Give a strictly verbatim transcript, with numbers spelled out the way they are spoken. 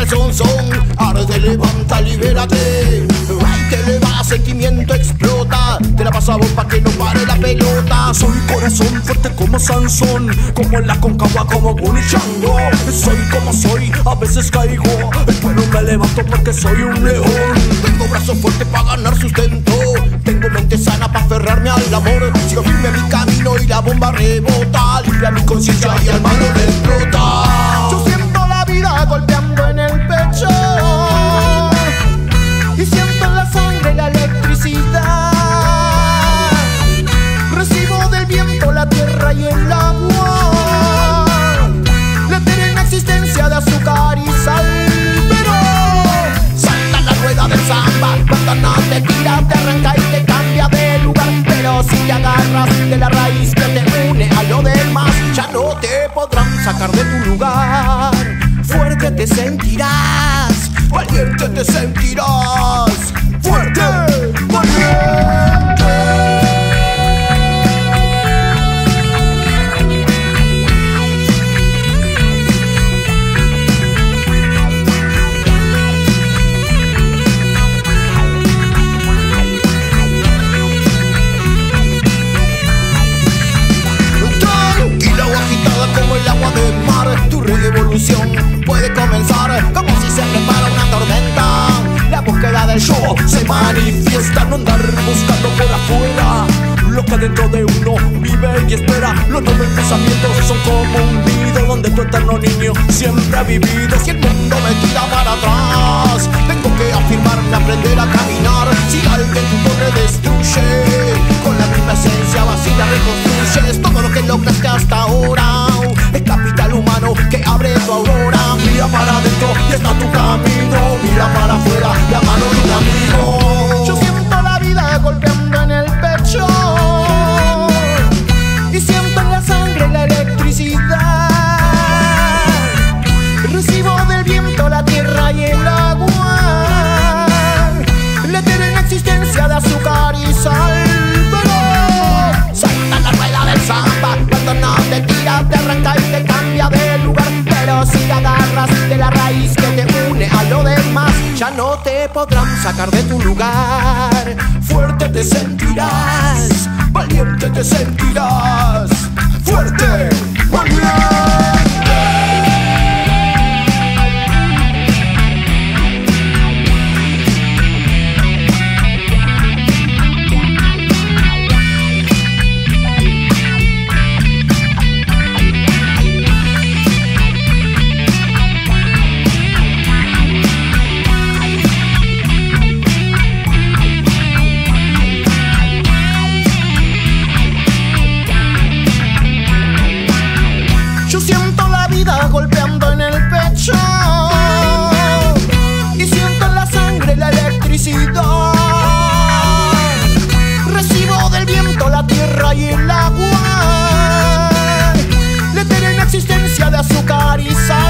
son son. Arde, levanta, libérate. Ay, te eleva, sentimiento explota. Te la pasa a vos pa' que no pare la pelota. Soy corazón fuerte como Sansón, como la Concagua, como Bonnie Chango. Soy como soy, a veces caigo, pero me levanto porque soy un león. Tengo brazos fuertes pa' ganar sustento. Tengo mente sana pa' aferrarme al amor. Sigo firme mi camino y la bomba rebota. Limpia mi conciencia y al malo le explota. Yo siento la vida golpeando en el pecho y siento en la sangre la electricidad. Recibo del viento la tierra y el agua, la eterna existencia de azúcar y sal. Pero salta la rueda del samba, cuando no te tira, te arranca y te cambia de lugar. Pero si te agarras de la raíz que te une a lo demás, ya no te podrán sacar de tu lugar. Fuerte te sentirás, valiente te sentirás. Fuerte, valiente. Como el agua de mar, tu revolución puede comenzar como si se prepara una tormenta. La búsqueda del yo se manifiesta, no andar buscando por afuera lo que dentro de uno vive y espera. Los nobles pensamientos son como un nido donde tu eterno niño siempre ha vivido. Si el mundo me tira para atrás, tengo que afirmarme, aprender a caminar. Si alguien tu torre destruye, con la misma esencia vacía reconstruyes. Todo lo que lograste hasta ahora es capital humano que abre tu aurora. Mira para adentro y está tu camino. Mira para afuera, la mano de un amigo. yo siento la vida golpeando en el pecho y siento en la sangre la electricidad. Recibo del viento la tierra y el agua, la eterna existencia de azúcar y sal. Pero salta la rueda del samba, cuando no te tira, te arranca y te cambia de lugar. Pero si te agarras de la raíz que te une a lo demás, ya no te podrán sacar de tu lugar. Fuerte te sentirás, valiente te sentirás. Fuerte, valiente. Golpeando en el pecho y siento en la sangre la electricidad. Recibo del viento la tierra y el agua, la eterna existencia de azúcar y sal.